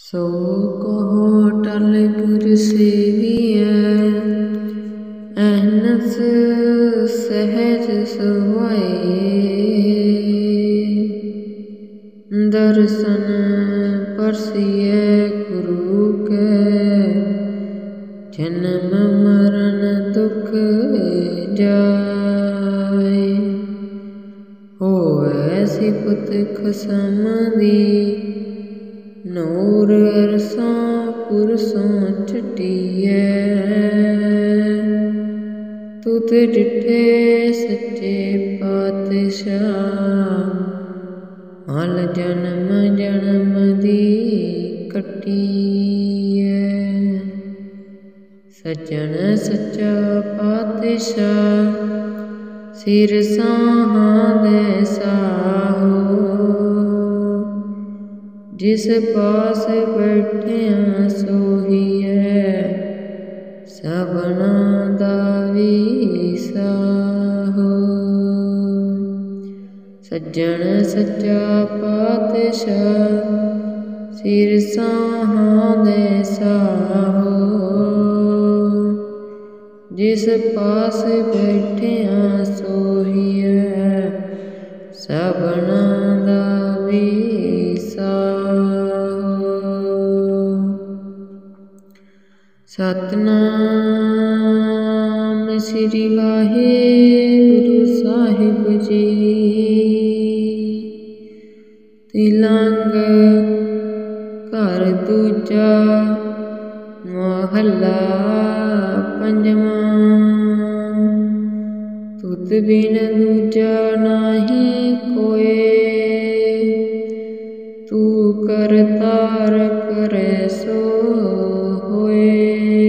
सो कहो टल गुर सेवियै, अहनस सहज सुहाए। दर्शन परसिए गुरु के, जन्म मरण दुख जाए। होवै सिफत खसम दी, नूर अरसां पुरसों चटियै। तुत डिठे सच्चे पातशाह, मल जन्म जन्म दी कटियै। सज्जन सच्चा पातशाह, सिर साहां दे साहो। जिस पास बैठिया सोहियै, सबना दा विसाहो। सज्जन सच्चा पातशाह, सिर साहां दे साहो। जिस पास बैठिया सोहियै, सबना दा विसाहो। सतनाम श्री वाहिगुरु साहिब जी। तिलंग घर दूजा, महला पंजवां। तुत बिन दूजा नाही कोय, तू करतार करे सो होए।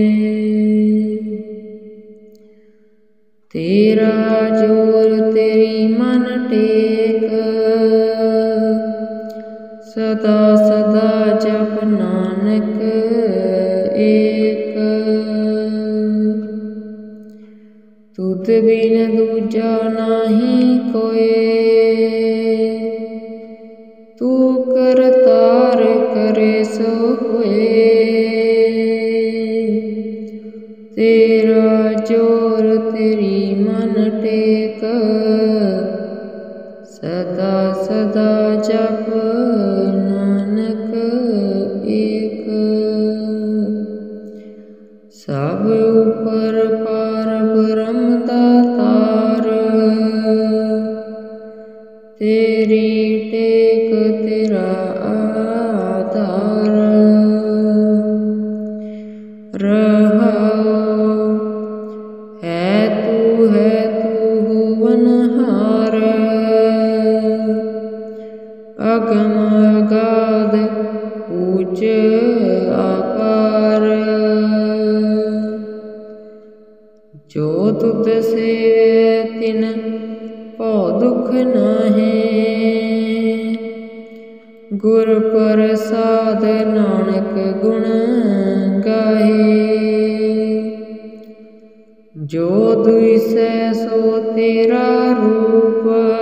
तेरा जोर तेरी मन टेक, सदा सदा जप नानक एक। तुध बिन दूजा नाही कोय, तू करतार करे सो होए। तेरा जोर तेरी मन टेक, सदा सदा जप नानक एक। सब ऊपर पार ब्रह्म दातार, तेरी टेक तेरा आधार। रहाओ है तू हुवनहार, अगम अगाध ऊंच अपार। जो तुत सेवै तिन भौ दुख नाहीं, गुर प्रसाद नानक गुण गाहे। जो दुइसै सो तेरा रूप,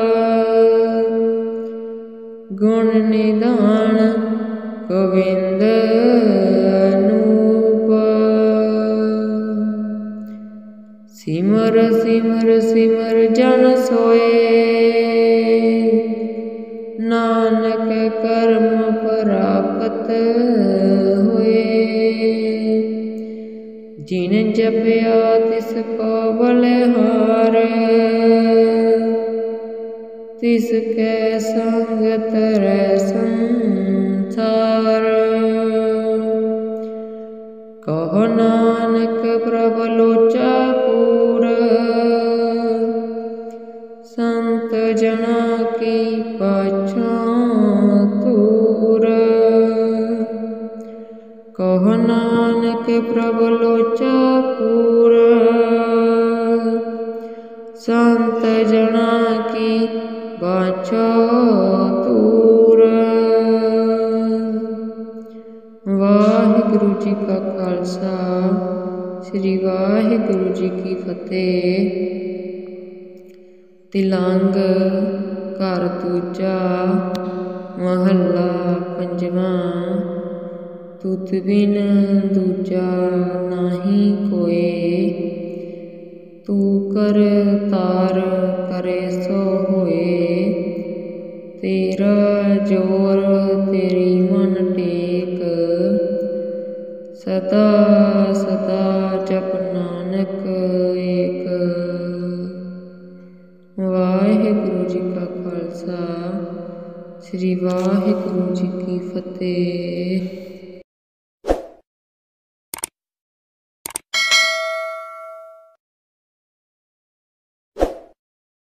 गुण निधान गोविंद अनूप। सिमर सिमर सिमर जन सोए, नानक कर्म प्राप्त होए। जिन जपया तिस को बलिहार, तिसकै संग तरै संसार। कहो नानक प्रभ लोचा पूर, संत जना की पाछां तूर। कहो नानक प्रभ लोचा पूर, संत जना की पाछां तूर। वाहिगुरु जी का खालसा, श्री वाहिगुरु जी की फतेह। तिलंग घर दूजा, महला पंजवां। तुध बिन दूजा नाही कोए, तू कर तार करे सो होए। तेरा जोर तेरी मन टेक, सदा सदा जप नानक एक। वाहिगुरु जी का खालसा, श्री वाहिगुरु जी की फतेह।